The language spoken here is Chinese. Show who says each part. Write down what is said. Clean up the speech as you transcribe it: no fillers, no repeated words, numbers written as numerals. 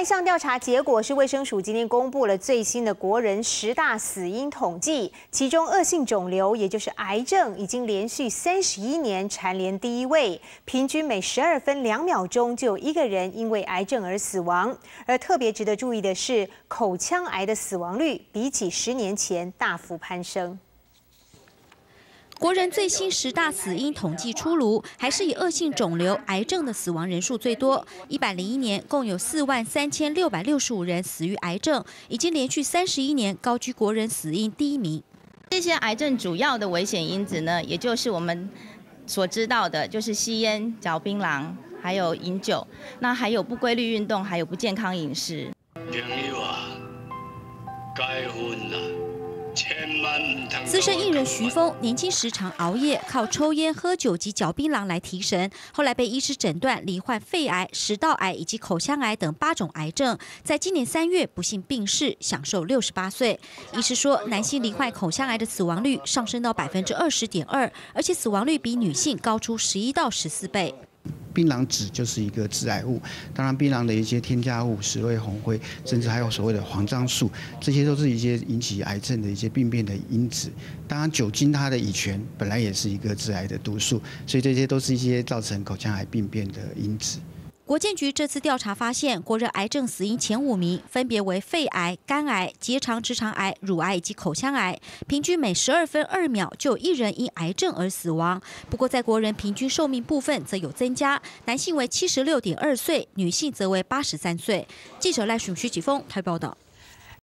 Speaker 1: 一项调查结果是卫生署今天公布了最新的国人10大死因统计，其中恶性肿瘤，也就是癌症，已经连续31年蝉联第一位，平均每12分2秒钟就有1个人因为癌症而死亡。而特别值得注意的是，口腔癌的死亡率比起10年前大幅攀升。
Speaker 2: 国人最新10大死因统计出炉，还是以恶性肿瘤、癌症的死亡人数最多。101年共有43665人死于癌症，已经连续31年高居国人死因第一名。
Speaker 3: 这些癌症主要的危险因子呢，也就是我们所知道的，就是吸烟、嚼槟榔，还有饮酒，那还有不规律运动，还有不健康饮食。
Speaker 4: 朋友啊，结婚啦！
Speaker 2: 资深艺人徐峰年轻时常熬夜，靠抽烟、喝酒及嚼槟榔来提神。后来被医师诊断罹患肺癌、食道癌以及口腔癌等8种癌症，在今年3月不幸病逝，享受68岁。医师说，男性罹患口腔癌的死亡率上升到20.2%，而且死亡率比女性高出11到14倍。
Speaker 5: 槟榔籽就是一个致癌物，当然槟榔的一些添加物、石灰、红灰，甚至还有所谓的黄樟素，这些都是一些引起癌症的一些病变的因子。当然，酒精它的乙醛本来也是一个致癌的毒素，所以这些都是一些造成口腔癌病变的因子。
Speaker 2: 国健局这次调查发现，国人癌症死因前5名分别为肺癌、肝癌、结肠直肠癌、乳癌以及口腔癌，平均每12分2秒就有1人因癌症而死亡。不过，在国人平均寿命部分则有增加，男性为76.2岁，女性则为83岁。记者赖顺徐启峰台报道。